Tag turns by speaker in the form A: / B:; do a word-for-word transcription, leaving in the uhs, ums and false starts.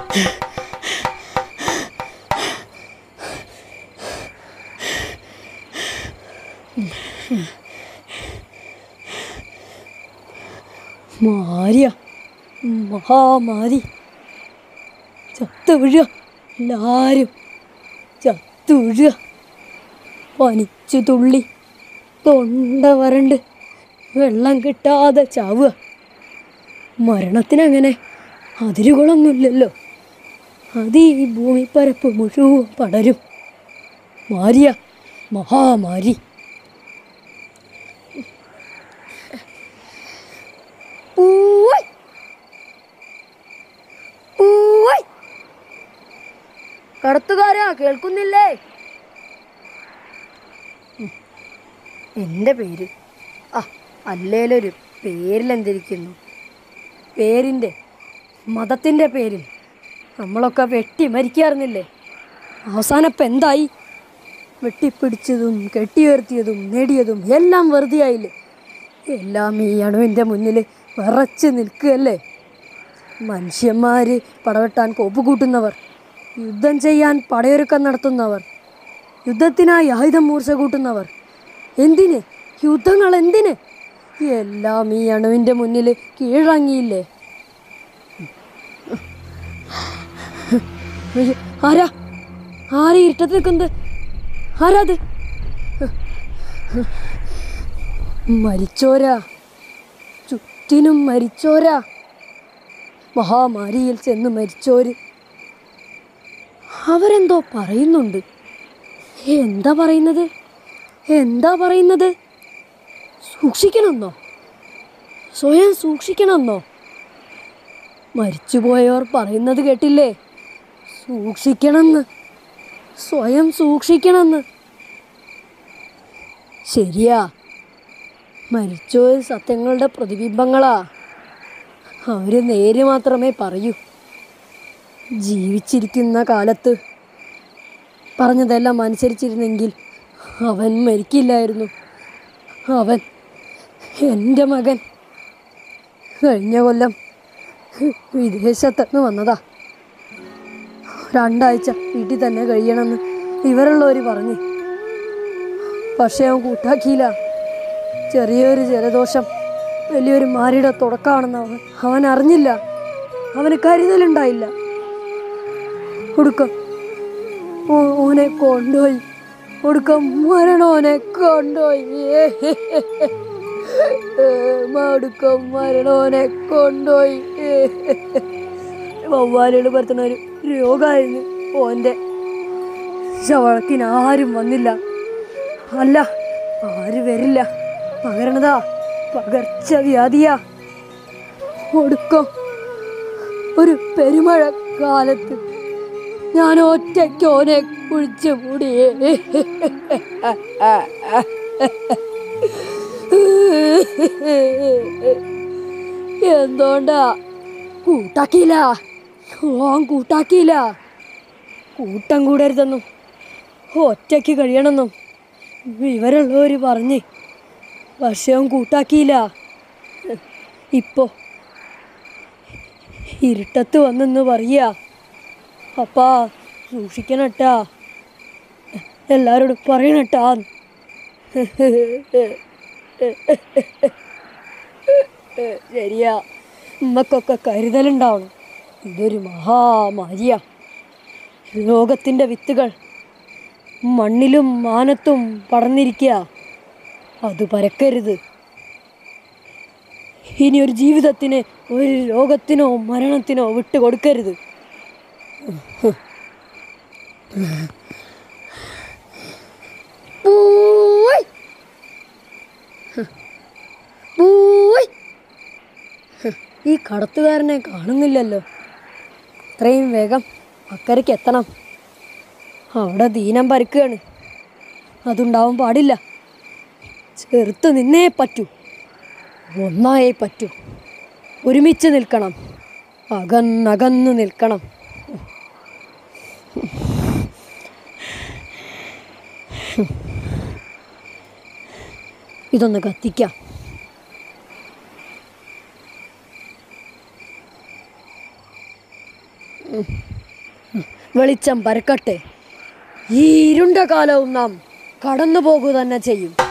A: മാരിയ, മഹാമാരി, ചത്തു വീഴുക, എല്ലാരും ചത്തു വീഴുക. പനിച്ചു തുള്ളി തൊണ്ട വരണ്ട് വെള്ളം കിട്ടാതെ ചാവുക. മരണത്തിനങ്ങനെ അതിരുകളൊന്നുമില്ലല്ലോ. അത് ഈ ഭൂമിപ്പരപ്പ് മുഴുവൻ പടരും. മാരിയ, മഹാമാരി. കടത്തുകാരാ, കേൾക്കുന്നില്ലേ? എൻ്റെ പേര് ആ അല്ലേലൊരു പേരിലെന്തിരിക്കുന്നു. പേരിൻ്റെ മതത്തിൻ്റെ പേരിൽ നമ്മളൊക്കെ വെട്ടി മരിക്കാറുന്നില്ലേ? അവസാനം ഇപ്പം എന്തായി? വെട്ടിപ്പിടിച്ചതും കെട്ടിയുയർത്തിയതും നേടിയതും എല്ലാം വെറുതെ ആയില്ലേ? എല്ലാം ഈ അണുവിൻ്റെ മുന്നിൽ വിറച്ച് നിൽക്കുകയല്ലേ? മനുഷ്യന്മാർ പടവെട്ടാൻ കോപ്പ് കൂട്ടുന്നവർ, യുദ്ധം ചെയ്യാൻ പടയൊരുക്കം നടത്തുന്നവർ, യുദ്ധത്തിനായി ആയുധം മൂർച്ച കൂട്ടുന്നവർ, എന്തിന് യുദ്ധങ്ങൾ, എന്തിന്? എല്ലാം ഈ അണുവിൻ്റെ മുന്നിൽ കീഴടങ്ങിയില്ലേ? ആരാ ആരാ ഇരുട്ടത്ത് നിൽക്കുന്നത്? ആരാത്? മരിച്ചോരാ, ചുറ്റിനും മരിച്ചോരാ, മഹാമാരിയിൽ ചെന്ന് മരിച്ചോര്. അവരെന്തോ പറയുന്നുണ്ട്. എന്താ പറയുന്നത്? എന്താ പറയുന്നത്? സൂക്ഷിക്കണമെന്നോ? സ്വയം സൂക്ഷിക്കണമെന്നോ? മരിച്ചുപോയവർ പറയുന്നത് കേട്ടില്ലേ? സൂക്ഷിക്കണമെന്ന്, സ്വയം സൂക്ഷിക്കണമെന്ന്. ശരിയാ, മരിച്ചോര് സത്യങ്ങളുടെ പ്രതിബിംബങ്ങളാ. അവർ നേര് മാത്രമേ പറയൂ. ജീവിച്ചിരിക്കുന്ന കാലത്ത് പറഞ്ഞതെല്ലാം അനുസരിച്ചിരുന്നെങ്കിൽ അവൻ മരിക്കില്ലായിരുന്നു. അവൻ, എൻ്റെ മകൻ, കഴിഞ്ഞ കൊല്ലം വിദേശത്തുനിന്ന് വന്നതാ. രണ്ടാഴ്ച വീട്ടിൽ തന്നെ കഴിയണമെന്ന് ഇവരുള്ളവർ പറഞ്ഞ്. പക്ഷേ അവൻ കൂട്ടാക്കിയില്ല. ചെറിയൊരു ജലദോഷം വലിയൊരു മാരിയുടെ തുടക്കമാണെന്ന് അവൻ അവൻ അറിഞ്ഞില്ല. അവന് കരുതലുണ്ടായില്ല. ഒടുക്കം ഓനെ കൊണ്ടുപോയി. ഒടുക്കം മരണോനെ കൊണ്ടുപോയി. ഒടുക്കം മരണോനെ കൊണ്ടുപോയി. വവ്വാലുകൾ പരത്തുന്ന ഒരു രോഗമായിരുന്നു ഓൻ്റെ. ശവളക്കിന് ആരും വന്നില്ല. അല്ല, ആരും വരില്ല. പകരണതാ പകർച്ചവ്യാധിയാ. ഒടുക്കം ഒരു പെരുമഴക്കാലത്ത് ഞാൻ ഒറ്റയ്ക്ക് ഓനെ കുഴിച്ചു മൂടിയേ. എന്തോണ്ടാ കൂട്ടാക്കിയില്ല? ഓൻ കൂട്ടാക്കിയില്ല. കൂട്ടം കൂടരുതെന്നും ഒറ്റയ്ക്ക് കഴിയണമെന്നും വിവരമുള്ളവർ പറഞ്ഞ്. പക്ഷേ അവൻ കൂട്ടാക്കിയില്ല. ഇപ്പോൾ ഇരുട്ടത്ത് വന്നെന്ന് പറയുക. അപ്പാ സൂക്ഷിക്കണട്ടാ, എല്ലാവരോടും പറയണട്ടാ. ശരിയാ, നമ്മക്കൊക്കെ കരുതലുണ്ടാവണം. ഇതൊരു മഹാമാരിയാ. രോഗത്തിൻ്റെ വിത്തുകൾ മണ്ണിലും മാനത്തും പടർന്നിരിക്കുക. അത് പരക്കരുത്. ഇനി ഒരു ജീവിതത്തിന്, ഒരു രോഗത്തിനോ മരണത്തിനോ വിട്ടുകൊടുക്കരുത്. ഈ കടത്തുകാരനെ കാണുന്നില്ലല്ലോ. ഇത്രയും വേഗം അക്കരയ്ക്ക് എത്തണം. അവിടെ ദീനം പരുക്കുകയാണ്. അതുണ്ടാവാൻ പാടില്ല. ചെറുത്ത് നിന്നേ പറ്റൂ. ഒന്നായേ പറ്റൂ. ഒരുമിച്ച് നിൽക്കണം. അകന്നകന്നു നിൽക്കണം. ഇതൊന്ന് കത്തിക്കാം. വെളിച്ചം പരക്കട്ടെ. ഈ ഇരുണ്ട കാലവും നാം കടന്നു പോകുക തന്നെ ചെയ്യും.